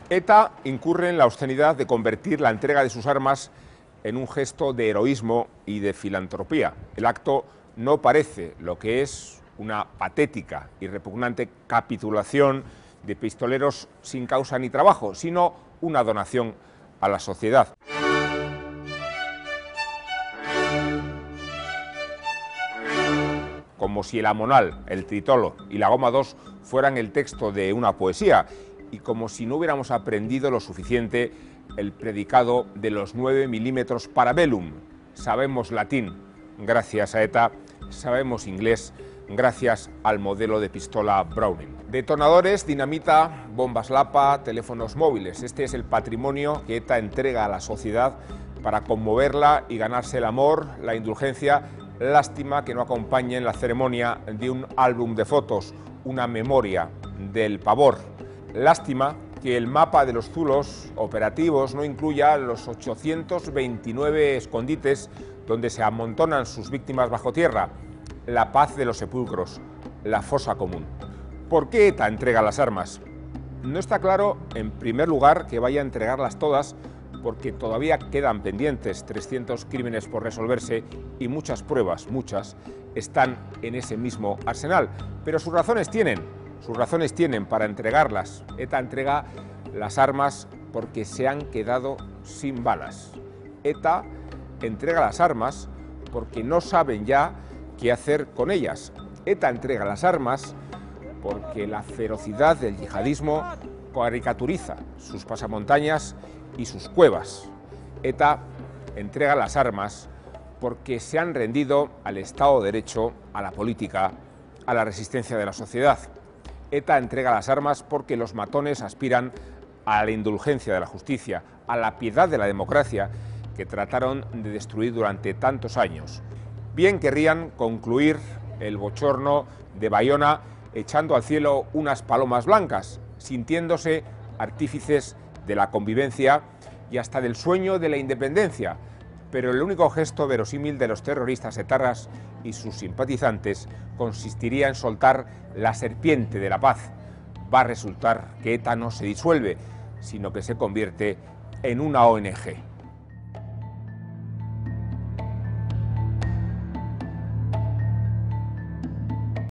ETA incurre en la obscenidad de convertir la entrega de sus armas en un gesto de heroísmo y de filantropía. El acto no parece lo que es una patética y repugnante capitulación de pistoleros sin causa ni trabajo, sino una donación a la sociedad. Como si el Amonal, el Tritolo y la Goma 2 fueran el texto de una poesía, y como si no hubiéramos aprendido lo suficiente el predicado de los 9 milímetros Parabellum. Sabemos latín gracias a ETA, sabemos inglés gracias al modelo de pistola Browning. Detonadores, dinamita, bombas Lapa, teléfonos móviles. Este es el patrimonio que ETA entrega a la sociedad para conmoverla y ganarse el amor, la indulgencia. Lástima que no acompañe en la ceremonia de un álbum de fotos, una memoria del pavor. Lástima que el mapa de los zulos operativos no incluya los 829 escondites donde se amontonan sus víctimas bajo tierra, la paz de los sepulcros, la fosa común. ¿Por qué ETA entrega las armas? No está claro, en primer lugar, que vaya a entregarlas todas, porque todavía quedan pendientes 300 crímenes por resolverse y muchas pruebas, están en ese mismo arsenal. Pero sus razones tienen para entregarlas. ETA entrega las armas porque se han quedado sin balas. ETA entrega las armas porque no saben ya qué hacer con ellas. ETA entrega las armas porque la ferocidad del yihadismo caricaturiza sus pasamontañas y sus cuevas. ETA entrega las armas porque se han rendido al Estado de Derecho, a la política, a la resistencia de la sociedad. ETA entrega las armas porque los matones aspiran a la indulgencia de la justicia, a la piedad de la democracia que trataron de destruir durante tantos años. Bien querrían concluir el bochorno de Bayona echando al cielo unas palomas blancas, sintiéndose artífices de la convivencia y hasta del sueño de la independencia, pero el único gesto verosímil de los terroristas etarras y sus simpatizantes consistiría en soltar la serpiente de la paz. Va a resultar que ETA no se disuelve, sino que se convierte en una ONG.